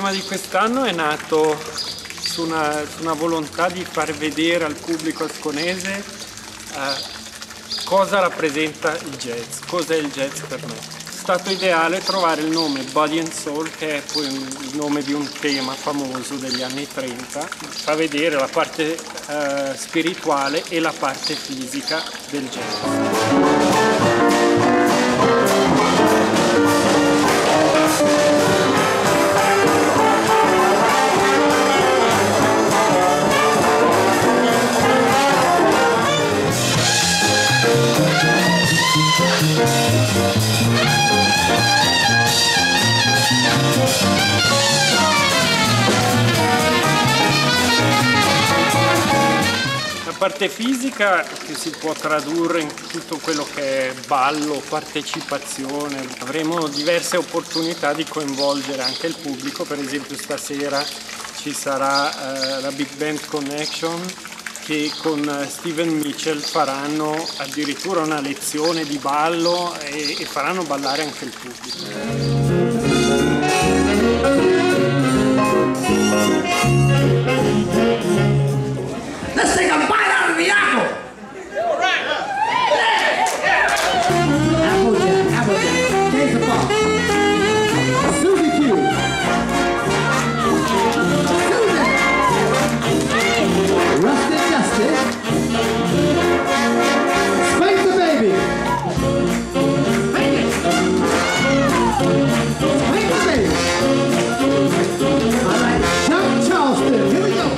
tema di quest'anno è nato su una volontà di far vedere al pubblico asconese cosa rappresenta il jazz, cosa è il jazz per me. È stato ideale trovare il nome Body and Soul, che è poi il nome di un tema famoso degli anni 30, fa vedere la parte spirituale e la parte fisica del jazz. La parte fisica che si può tradurre in tutto quello che è ballo, partecipazione. Avremo diverse opportunità di coinvolgere anche il pubblico, per esempio stasera ci sarà la Big Band Connection che con Steven Mitchell faranno addirittura una lezione di ballo e faranno ballare anche il pubblico. Let's take a bite out of the apple! All right. Applejack. Taste the ball. Susie Q. Susan. Rusted Justice. Spank the baby. Spank it. Spank the baby. All right. Chuck Charleston. Here we go.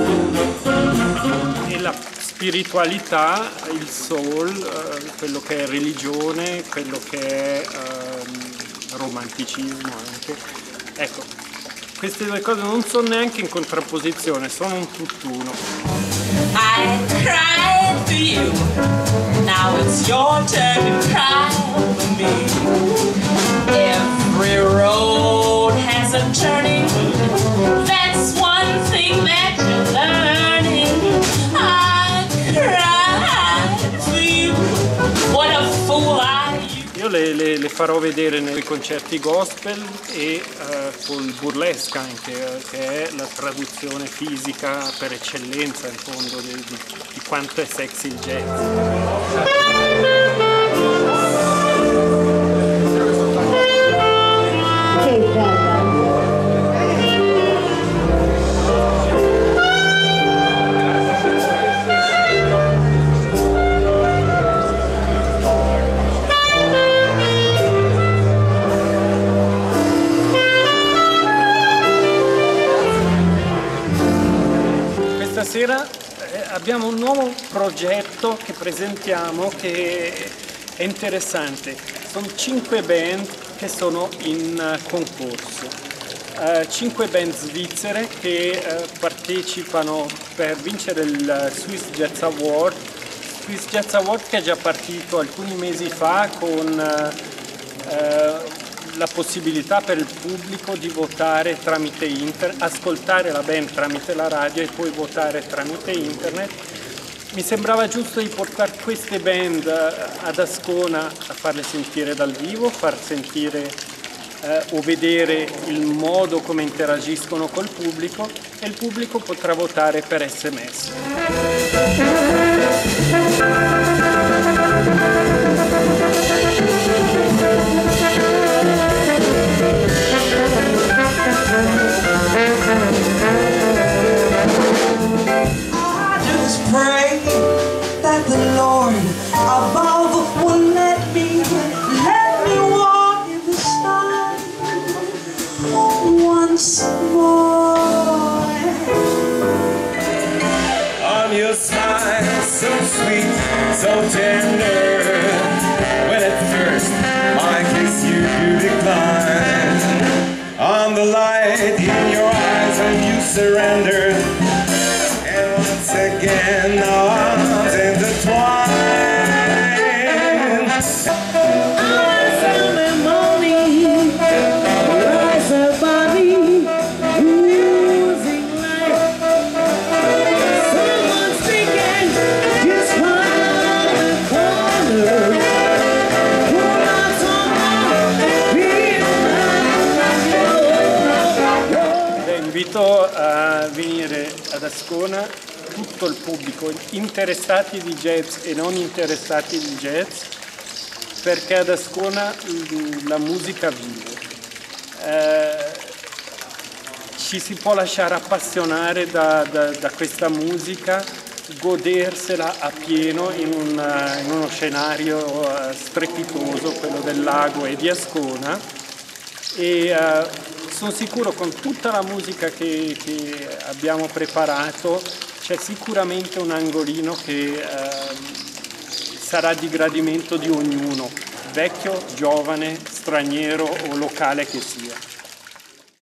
La spiritualità, il soul, quello che è religione, quello che è romanticismo anche. Ecco, queste due cose non sono neanche in contrapposizione, sono un tutt'uno. I cried for you, now it's your turn to cry for me. Every road has a turning, that's one thing that you're learning. I cried for you, what a fool I used. Io le farò vedere nei concerti gospel e col burlesque anche, che è la traduzione fisica per eccellenza in fondo di quanto è sexy il jazz. Stasera abbiamo un nuovo progetto che presentiamo che è interessante. Sono 5 band che sono in concorso, 5 band svizzere che partecipano per vincere il Swiss Jazz Award. Swiss Jazz Award che è già partito alcuni mesi fa con la possibilità per il pubblico di votare tramite internet, ascoltare la band tramite la radio e poi votare tramite internet. Mi sembrava giusto di portare queste band ad Ascona a farle sentire dal vivo, far sentire o vedere il modo come interagiscono col pubblico, e il pubblico potrà votare per SMS. Pray that the Lord above will let me walk in the sun once more. On your smile, so sweet, so tender, when at first I kiss you, you decline. On the light in your eyes when you surrendered, and once again our arms intertwined. invito a venire ad Ascona tutto il pubblico, interessati di jazz e non interessati di jazz, perché ad Ascona la musica vive. Ci si può lasciare appassionare da questa musica, godersela a pieno in uno scenario strepitoso, quello del lago e di Ascona, e sono sicuro con tutta la musica che abbiamo preparato c'è sicuramente un angolino che sarà di gradimento di ognuno, vecchio, giovane, straniero o locale che sia.